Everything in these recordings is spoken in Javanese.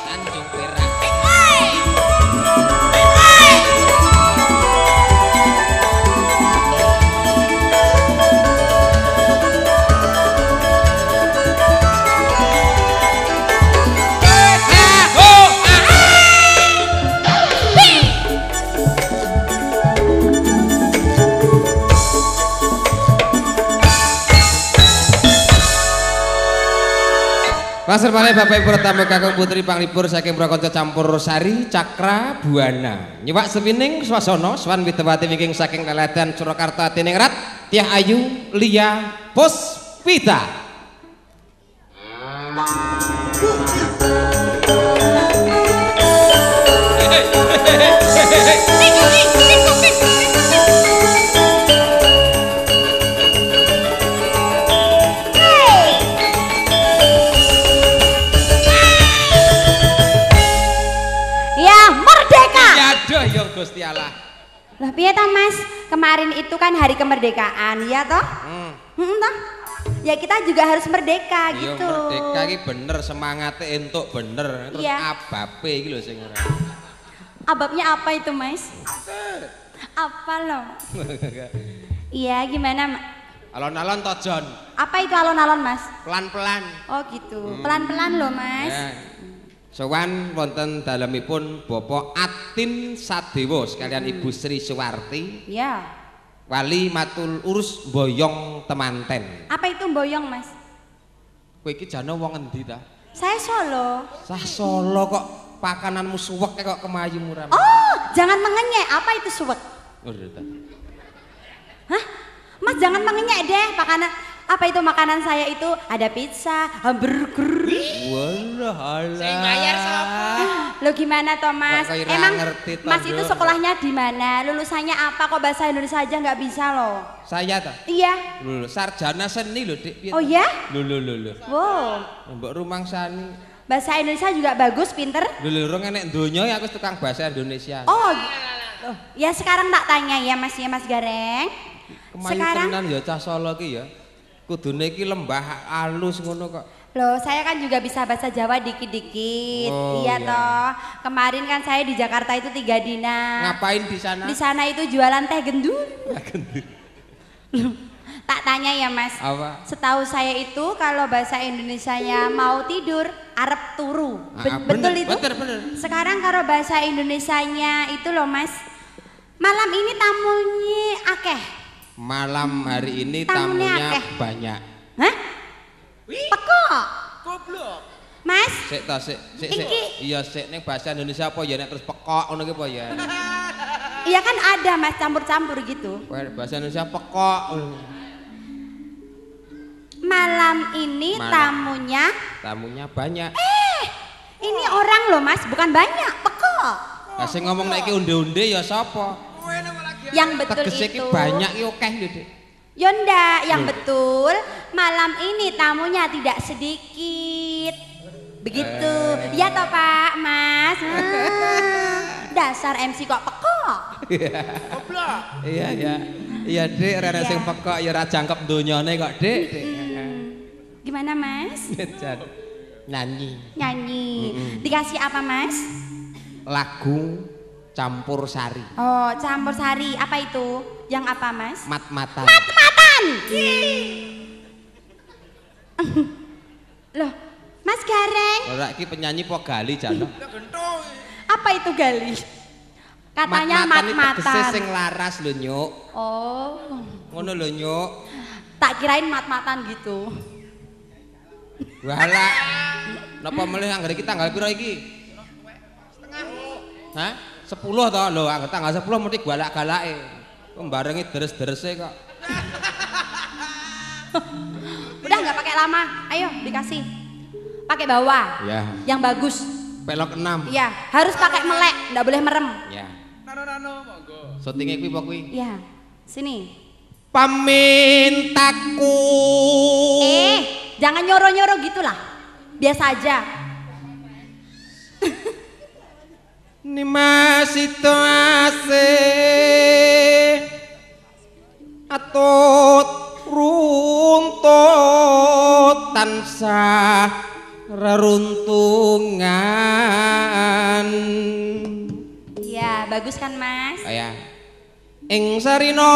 Tanjung Perak. Pasar malih Bapak Ibu tamu kakung putri panglipur saking prakonco campur sari Cakra Buana. Nyiwak sewining swasana swan widewati wingking saking Leledan Surakarta Tiningrat Tiah Ayu Lia Puspita. Ya Gusti Allah. Lah piye toh Mas? Kemarin itu kan hari kemerdekaan, ya toh? Toh? Ya kita juga harus merdeka gitu. Gitu. Merdeka iki bener semangatnya entuk bener. Terus ababe iki lho sing ora. Ababnya apa itu Mas? Apa loh? Iya gimana? Alon-alon toh Jon. Apa itu alon-alon Mas? Pelan-pelan. Oh gitu. Pelan-pelan loh Mas. Ya. Sowan wonten dalemipun Bapak Atin Sadewa sekalian Ibu Sri Suwarti. Ya. Wali matul urus Boyong Temanten. Apa itu boyong Mas? Kowe iki jane wong endi ta? Saya Solo. Sah Solo kok pakananmu suwek kok kemayu muram. Oh, jangan mengenyek. Apa itu suwek? Oh, ta. Hah? Mas jangan mengenyek deh makanan. Apa itu makanan saya itu? Ada pizza, hamburger. Walah alah. Sing bayar sapa? Lo gimana Thomas? Emang ngerti, Mas itu sekolahnya di mana? Lulusannya apa kok bahasa Indonesia aja nggak bisa loh? Saya ta? Iya. Lho, sarjana seni lho, Dik. Oh ya? Lho. Wow. Mbok rumangsani. Bahasa Indonesia juga bagus, pinter. Lho, rong enek donya ya aku tukang bahasa Indonesia. Oh. Loh, ya sekarang tak tanya ya Mas Gareng. Kemayu Sekarang tenan ya cah Solo ki ya. Kudune iki lembah alus ngono kok. loh, saya kan juga bisa bahasa Jawa dikit-dikit. Oh, iya iya. toh. Kemarin kan saya di Jakarta itu 3 dina. Ngapain di sana? Di sana itu jualan teh gendul. Loh, tak tanya ya Mas. Apa? Setahu saya itu kalau bahasa Indonesianya mau tidur, arep turu. Betul bener, itu? bener. Sekarang kalau bahasa Indonesianya itu loh Mas. Malam ini tamunya akeh. Malam hari ini Tamunya tamunya akeh. banyak. Hah? Pekok. Goblok. Mas, Sik ta sik. Iki. Iya sik ning bahasa Indonesia apa ya nek terus pekok ngono ki apa ya. iya kan ada Mas campur-campur gitu. Bahasa Indonesia pekok. Malam ini Tamunya banyak. Ini orang loh Mas, bukan banyak, pekok. Lah sing ngomong nek iki unde-unde ya sapa? Yang betul Tegese iki itu. banyak ki akeh lho, Dik. Yonda, yang betul malam ini tamunya tidak sedikit. Begitu. Ya toh Pak, Mas. Dasar MC kok pekok. Goblok. Iya. Iya, Dik, rene Iya. sing pekok ya ora jangkep donyane kok, Dik. Gimana Mas? Jan. Nyanyi. Nyanyi. Dikasih apa Mas? Lagu campur sari. Oh, campur sari. Apa itu? Yang apa Mas? Mat-matan. Mat-matan. Loh, Mas Gareng, Ora iki penyanyi po gali jano. apa itu gali? Katanya Mat-matan iki tegese mat-matan. sing laras lho, Nyuk. Oh, Ngono lho, Nyuk. tak kirain mat-matan gitu. Walah. Napa melih anggere iki tanggal piro iki? Hah? 10 to lho, angger tanggal 10 mesti galak-galake. Kok barengi deres-derese kok. Udah nggak pakai lama, ayo dikasih. Pakai bawah. Ya. Yang bagus. Pelok 6. Iya, harus pakai melek, nggak boleh merem. Ya. Nano monggo. Syutinge kuwi apa kuwi? Iya, sini. Pamintaku. Jangan nyoro-nyoro gitulah. Biasa aja. Ni masito ase atut runtut tansah reruntungan. Iya, bagus kan Mas? Oh ya. Ing sarina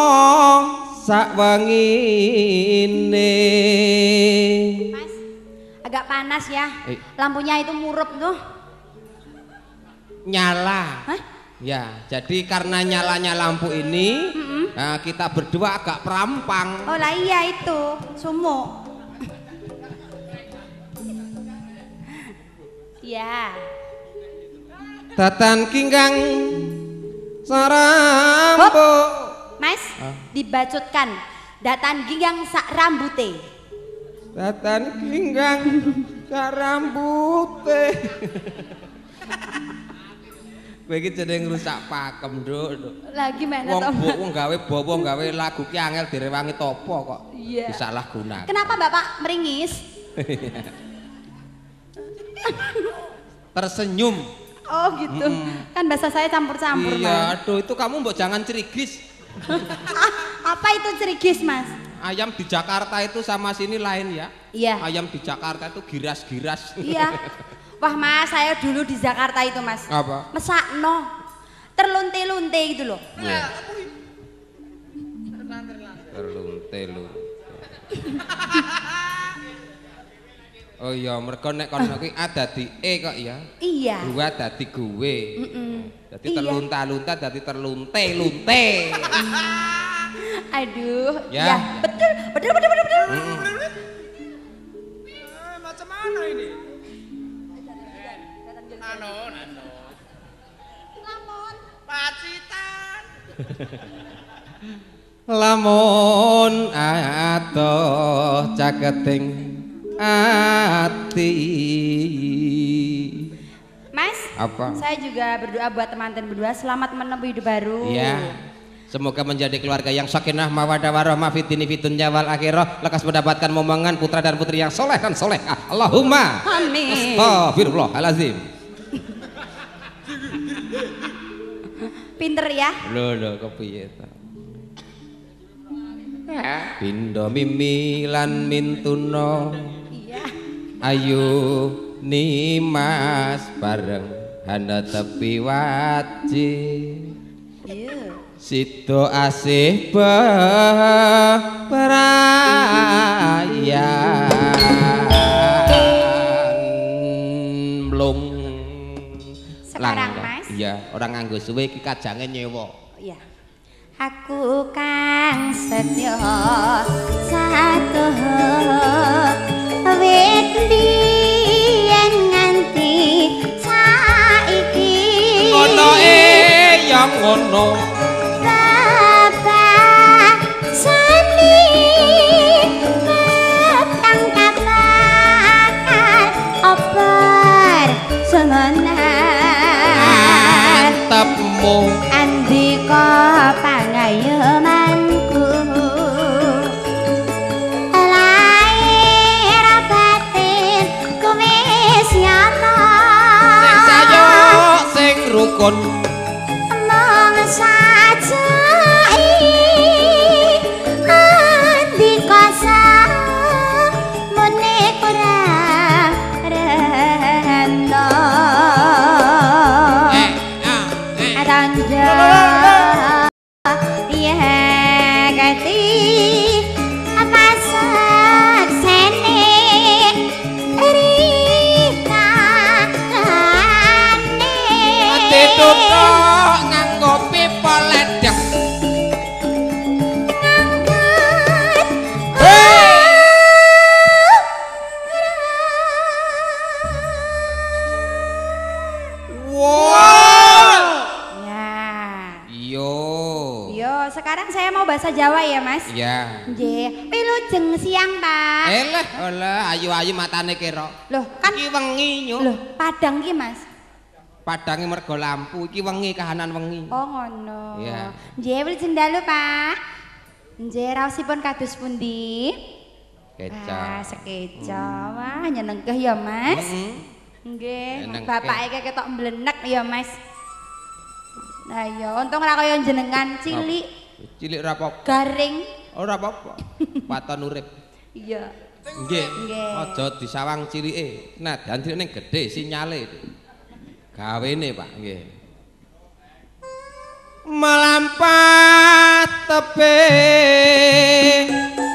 sakwengine. Mas, agak panas ya. Eh. Lampunya itu murup tuh. Nyala. Hah? Ya, jadi karena nyalanya lampu ini, nah, kita berdua agak perampang. Oh lah iya itu, sumuk. Iya. Tatan kinggang sarambo. Mas, dibacutkan. Datan ginggang sak rambute. Tatan kinggang sarambute. Kowe iki jeneng rusak pakem, Nduk. Lagi mana Wong toh? wong gawe bawa gawe lagu ki angel direwangi topo kok. Iya. Disalahgunakan. Kenapa Bapak meringis? Tersenyum. Oh gitu. Kan bahasa saya campur-campur, Iya, Mas. aduh itu kamu mbok jangan cerigis. Apa itu cerigis, Mas? Ayam di Jakarta itu sama sini lain ya. Iya. Ayam di Jakarta itu giras-giras. Iya. Wah Mas, saya dulu di Jakarta itu Mas. Apa? Mesakno. Terlunte-lunte gitu loh. Iya. Terlunte-lunte. Oh iya, mergo nek kono kuwi A dadi E kok ya. Iya. Gua dadi gue. Dadi Iya. terlunta-lunta dadi terlunte-lunte. Aduh. Ya. Ya, betul. Betul. Macam mana ini? Nano. Lamun. Pacitan. Lamun atoh caketing ati. Mas, Apa? saya juga berdoa buat teman-teman berdua selamat menempuh hidup baru. Iya. Semoga menjadi keluarga yang sakinah mawaddah warahmah fid dini fid dunya wal akhirah, lekas mendapatkan momongan putra dan putri yang soleh dan solehah. Allahumma Amin. astagfirullahalazim. Pinter ya. Lho kepiye ta? Pindo mimi lan mintuna. Iya. Ayu nimas bareng hana tepi waji. Iya. Sido asih perayaan blung. Sekarang, Langga. Mas. Iya, orang nganggo suwe iki kajange nyewa. Iya. Aku kang setya satu wit biyen nganti saiki. Ngono yang ngono. Bapak sani petang kapakan oper sengonan. Mantepmu. Andika pangayomanku lair batin kuwis yana Sing sayo sing rukun. mong sajai andika samune kurang rena tanda ya gati apa saksene rika Ati tutuk nganggo pipa ledek. Wow. Ya. Yo. Yo, sekarang saya mau bahasa Jawa ya, Mas. Ya. Nggih, wilujeng siang, Pak. Eleh, oleh ayu-ayu matane kira. Loh, kan Iki wengi nyuk. loh, Padang ki, Mas. Padange mergo lampu, iki wengi kahanan wengi. Oh, ngono. Iya. Nggih, wilujeng dalu, Pak. Nggih, raosipun kados pundi? Keca. Sekeca. Wah, nyenengkeh ya, Mas. Nggih, Nyenengkeh. bapake ketok mblenek ya, Mas. Nah, ya untung ora kaya jenengan cilik, Cilik ora apa-apa. garing. Ora apa-apa. Paton urip. Iya. Nggih. Nggih. Aja disawang cilike. Nadan ning gedhe sinyale. Gawene, Pak, nggih. Melampah tebing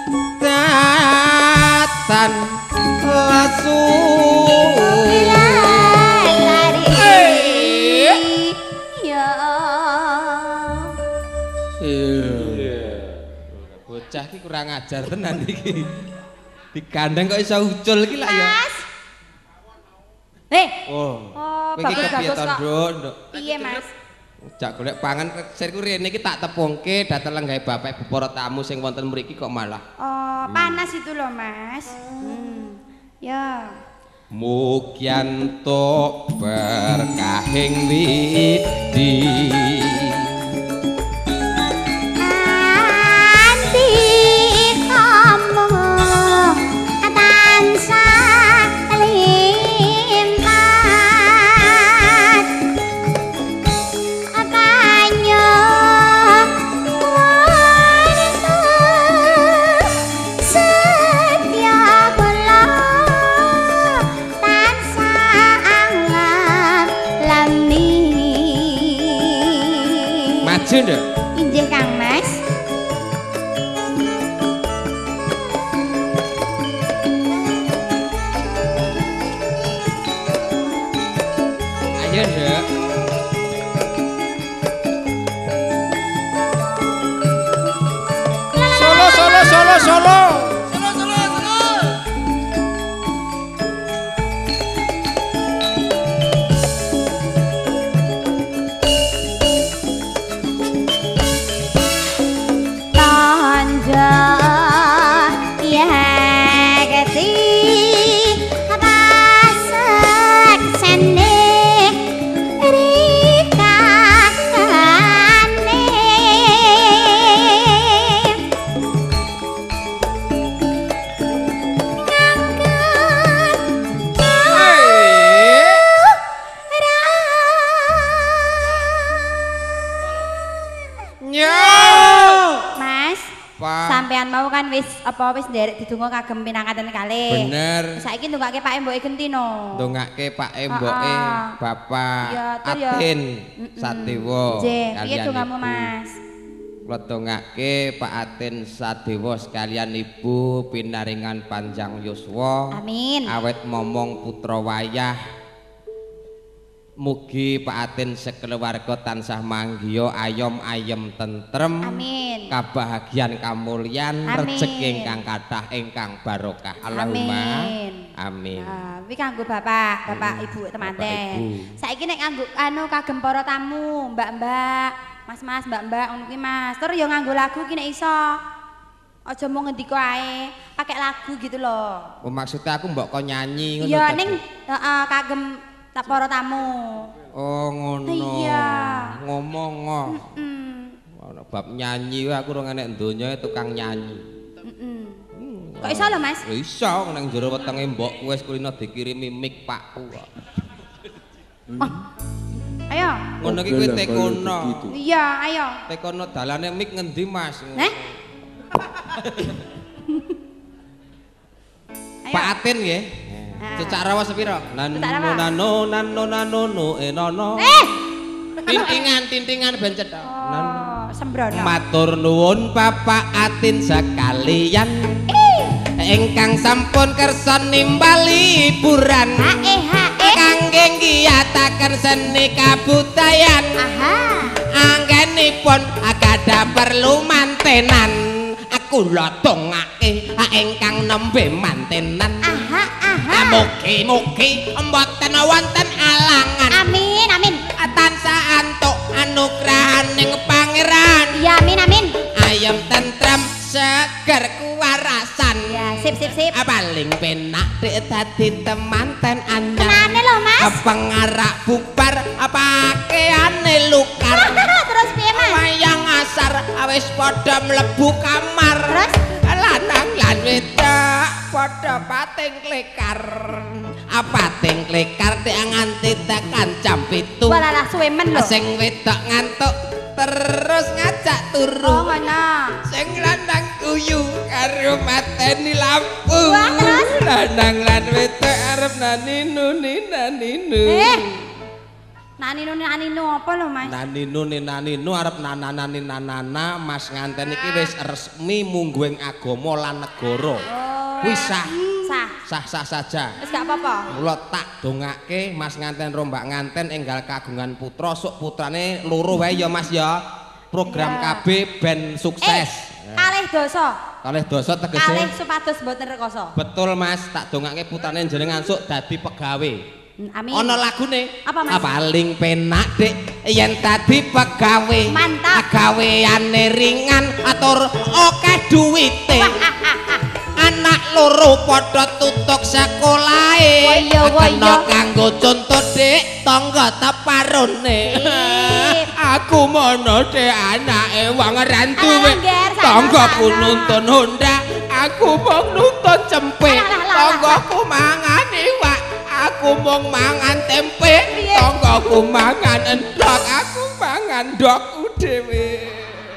datan lasu bocah iki kurang ajar tenan iki. Digandeng kok iso ucul iki lak ya. Mas. Oh. Kowe iki bagus kepiye to, kok. Nduk? Piye, Mas? Jak golek pangan sirku rene iki tak tepungke dateng gawe bapak ibu para tamu sing wonten mriki kok malah. Oh, panas itu loh, Mas. Ya. Mugyanto berkahing widi Anti kamu tansah limpah banyu wanita setia kula tansah anggap lami. maju nduk. Injil Kang Mas. Ayo nduk. Solo, solo, solo, solo. Tanja ya gati pasak sene rikakane Mas, Pak. sampean mau kan wis nderek didonga kagem pinangkaten kalih. Bener. Saiki ndongake Pak Emboke gentino. Ndongake Pak Emboke Bapak Ya, tur ya. Atin Sadewa Nggih, piye kalian dongamu, Ibu. Mas? Kula dongake Pak Atin Sadewa sekalian Ibu pinaringan panjang yuswa. Amin. Awet momong putra wayah. Mugi Pak Atin sekeluarga tansah manggiya ayom ayem tentrem. Amin. Kabahagiaan kamulyan Amin. rejeki ingkang kathah ingkang barokah. Allahumma amin. Kuwi kanggo Bapak Ibu temanten. Ibu. Saiki nek kanggo kagem para tamu, Mbak-mbak, Mas-mas, Mbak-mbak ngono kuwi Mas. Tur yo nganggo lagu ki nek iso. Aja mau ngendika ae, pakai lagu gitu loh. Oh, maksudnya aku mbok kok nyanyi ngono. Iya tadi? ning kagem para tamu. Oh ngono. Iya. Ngomong kok. Ono bab nyanyi wae aku ora enek donya tukang nyanyi. Kok iso lho Mas? Ya iso nang jero wetenge mbokku wis kulino dikirimi mic pakku kok. Ayo. Ngono iki kowe tekono. Iya, ayo. Tekono dalane mic ngendi Mas? Ayo. Pak Atin nggih. Cecak rawa sepira? Nano enono. Tintingan ben cetha. Oh, sembrono. Matur nuwun Bapak Atin sekalian. Ingkang sampun kersa nimbali hiburan. Kangge ngiyataken seni kabudayan. Anggenipun agadah perlu mantenan. Kula dongake ingkang nembe mantenan. Mugi-mugi mboten wonten alangan. Amin, amin. Tansah antuk anugrahaning pangeran. Iya, amin, amin. Ayem tentrem seger kuwarasan. Ya, sip, sip, sip. Paling penak dek dadi temanten anyar. Kenane lho, Mas? Pengarak bubar pakeane lukar. Terus piye, Mas? Wayang asar wis padha mlebu kamar. Terus? Lanang lan wedok padha pating klikar. Pating klikar dek nganti tekan jam 7. Walalah suwe men lho. Sing wedok ngantuk terus ngajak tak turu. Oh ngono. Sing lanang guyu karo mateni lampu. Wah, terus? Lanang lan wedok arep naninu. Naninu apa lho Mas? Naninu arep nanana Mas nganten iki wis resmi mungguing agama lan negara. Kuwi sah saja. Wis gak apa-apa. Mula tak dongake Mas nganten rombak nganten enggal kagungan putra sok putrane loro wae ya Mas ya. Program KB ben sukses. Kalih dosa tegese. Kalih supados mboten rekoso. Betul Mas, tak dongake putrane jenengan sok dadi pegawe. Amin. Ana lagune. Apa Mas? Paling penak Dik yen dadi pegawe. Mantap. Gaweane ringan atur akeh duwite. Anak loro padha tutuk sekolahe. Kena kanggo contoh Dik tangga teparone. Aku mono Dik anake wong randuwe. Tanggaku nuntun Honda, aku mung nuntun cempek. Tanggaku mangan iwak, aku mung mangan tempe. Tanggaku mangan endhog, aku mangan ndogku dhewe.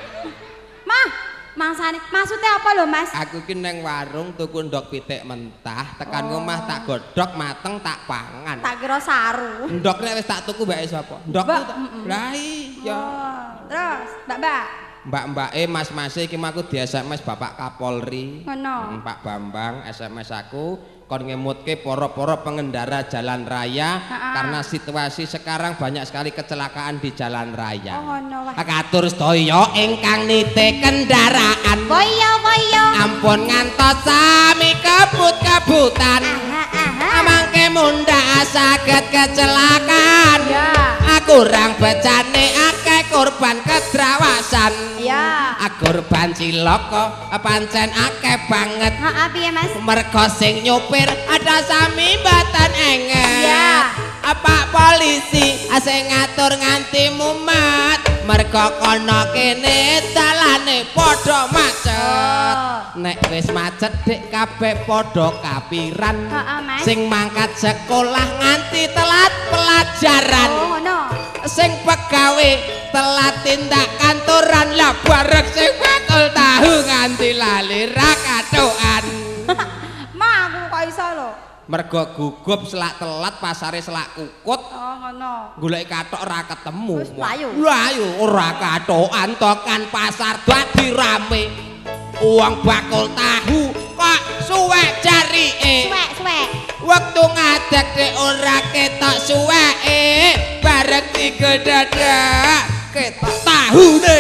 Mangsane maksudnya apa lho Mas? Aku ki nang warung tuku ndog pitik mentah, tekan omah tak godhog mateng tak pangan. Tak kira saru. Ndog nek wis tak tuku mbake sapa? Ndogku to. Lah iya. Terus, Mbak. Mbak-mbake mas-mase iki aku di SMS Bapak Kapolri. Ngono. Pak Bambang SMS aku kon ngemutke para-para pengendara jalan raya karena situasi sekarang banyak sekali kecelakaan di jalan raya. Oh ngono wae. Katur sedaya ingkang nite kendaraan. Boyo. Ampun ngantos sami kebut-kebutan. Mangke mundhak saged kecelakaan. Ya. Kurang becane akeh korban kedrawasan. Ya. Korban cilaka pancen akeh banget. Heeh, piye Mas? Mergo sing nyopir ada sami mboten enget. Ya. Pak polisi sing ngatur nganti mumet. Mergo kono kene dalane padha macet. Nek wis macet Dik kabeh padha kapiran. Mas. Sing mangkat sekolah nganti telat pelajaran. Oh ngono. Sing pegawe telat tindak kantoran lah bareng sing bakul tahu nganti lali ra katokan. Aku kok iso lho. Mergo gugup selak telat pasare selak kukut. Oh ngono. Golek katok ora ketemu. Wis mlayu. Mlayu ora katokan tokan pasar dadi rame. Uang bakul tahu kok suwek jarike. Suwek. Waktu ngadeg Dik ora ketok suweke. Bareng digedadak ketok tahune.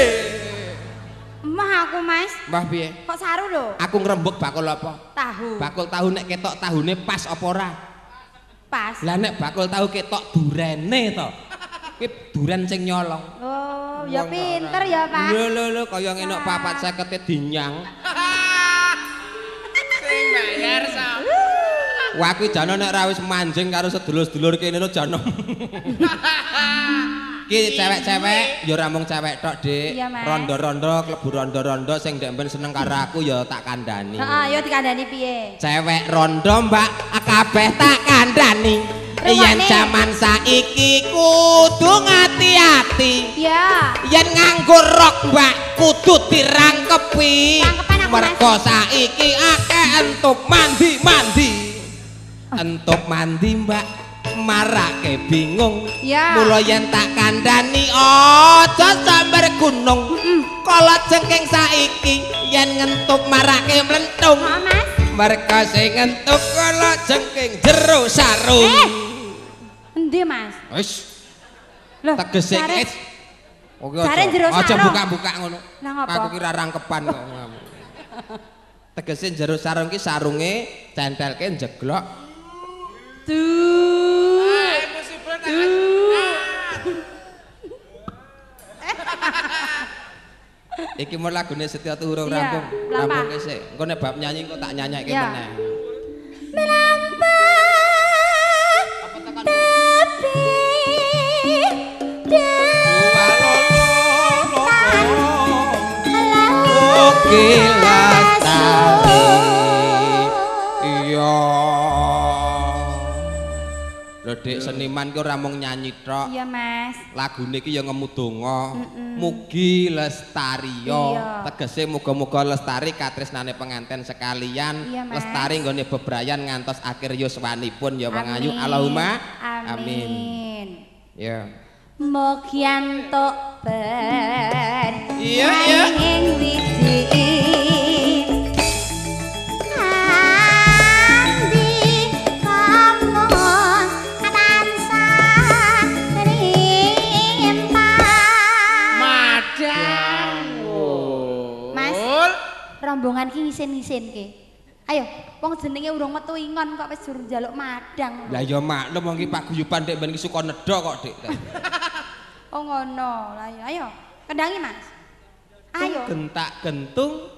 Aku Mas. Mbah piye? Kok saru lho? Aku ngrembug bakul apa? Tahu. Bakul tahu nek ketok tahune pas apa ora? Pas. Lah nek bakul tahu ketok durene to. Ki duren sing nyolong. Oh, ya pinter ya, Pak. Lho kaya ngenok 450 dinyang. Sing bayar sapa? Wah aku jane nek ra wis manjing karo sedulur-sedulur kene no jane. Ki cewek-cewek ya ora mung cewek tok, Dik. Iya, Mas. Rondo-rondo klebu rondo-rondo sing ndek ben seneng karo aku ya tak kandhani. Heeh, ya dikandhani piye? Cewek rondo, Mbak, kabeh tak kandhani. Yen jaman saiki kudu ngati-ati. Iya. Yen nganggo rok, Mbak, kudu dirangkepi. Rangkepan aku, Mas. Mergo saiki akeh entuk mandi-mandi. Entuk mandi, Mbak, marake bingung. Ya. Mula yen tak kandhani aja sambar gunung. Kala jengking saiki yen ngentuk marake mlentung. Heeh, Mas. Mergo sing ngentuk kala jengking jero sarung. Endi, Mas? Wis Loh, tegese jare- wis. Oke jare jero aja sarung. buka-buka ngono. Lah ngapa? Aku kira rangkepan kok. Tegese jero sarung ki sarunge centelke jeglok. Iki mau lagune Setia Tuhurung Iya, rampung. Lampa. Rampung sik. Engko nek bab nyanyi engko tak nyanyikke Iya. meneh. Melampa Kilas tali iya Dek seniman ki ora mung nyanyi tok. Iya, Mas. Lagune iki ya ngemu donga. Mugi lestariyo. Tegese muga-muga lestari katresnane penganten sekalian. Iya, Mas. Lestari nggone bebrayan ngantos akhir yuswanipun ya Wang Ayu. Allahumma amin. Ya. Mogian tok ben. Iya, iya. Ing wiji. Rombongan ki ngisin-ngisin ki. Ayo, wong jenenge urung metu ingon kok wis jur njaluk madang. Lah ya maklum wong ki paguyuban Dek ben ki suka nedha kok Dik. Oh ngono. Lah ya ayo, kendangi Mas. Ayo. Gentak gentung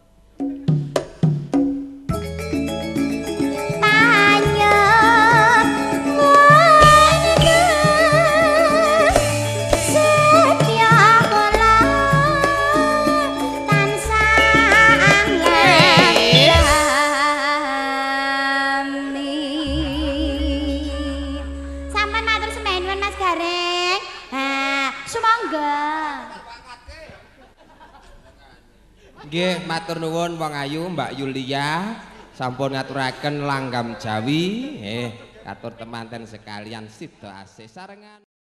nggih, matur nuwun Wang Ayu, Mbak Yulia, sampun ngaturaken langgam Jawi, katur temanten sekalian sida asih sarengan.